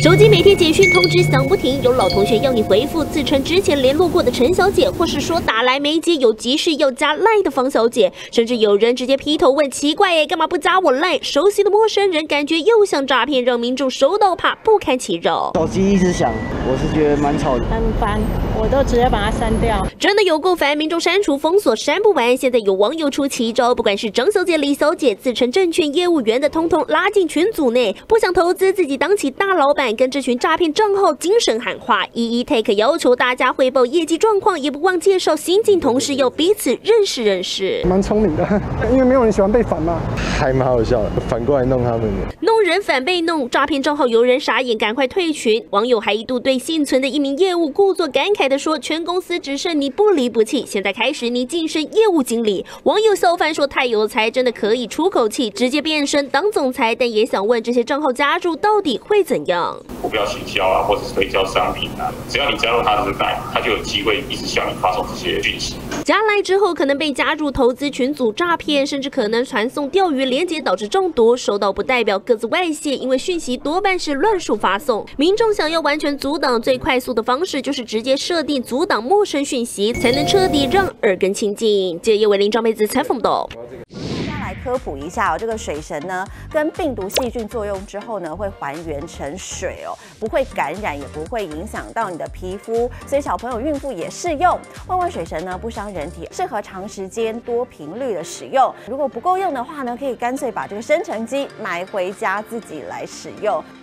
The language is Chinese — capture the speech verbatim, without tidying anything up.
手机每天简讯通知响不停，有老同学要你回复自称之前联络过的陈小姐，或是说打来没接有急事要加赖的方小姐，甚至有人直接劈头问奇怪哎，干嘛不加我赖？熟悉的陌生人感觉又像诈骗，让民众收到怕不堪其扰。 手机一直响，我是觉得蛮吵的， 很烦，我都直接把它删掉。 真的有够烦，民众删除封锁删不完。现在有网友出奇招，不管是张小姐、李小姐，自称证券业务员的，通通拉进群组内，不想投资，自己当起大老板，跟这群诈骗账号精神喊话，一一 take 要求大家汇报业绩状况，也不忘介绍新进同事，要彼此认识认识。 蛮聪明的，因为没有人喜欢被反嘛， 还蛮好笑的，反过来弄他们的。 弄人反被弄，诈骗账号有人傻眼，赶快退群。网友还一度对幸存的一名业务故作感慨地说：“全公司只剩你不离不弃，现在开始你晋升业务经理。”网友笑翻说：“太有才，真的可以出口气，直接变身当总裁。”但也想问这些账号加入到底会怎样？ 股票行销啊，或者是推销商品啊，只要你加入他的赖，他就有机会一直向你发送这些讯息。 加赖之后，可能被加入投资群组诈骗，甚至可能传送钓鱼连结导致中毒。收到不代表各自外泄，因为讯息多半是乱数发送。民众想要完全阻挡，最快速的方式就是直接设定阻挡陌生讯息，才能彻底让耳根清净。记者叶伟林、张妹子采访到。 来科普一下哦，这个水神呢，跟病毒细菌作用之后呢，会还原成水哦，不会感染，也不会影响到你的皮肤，所以小朋友、孕妇也适用。万万水神呢，不伤人体，适合长时间、多频率的使用。如果不够用的话呢，可以干脆把这个生成机买回家自己来使用。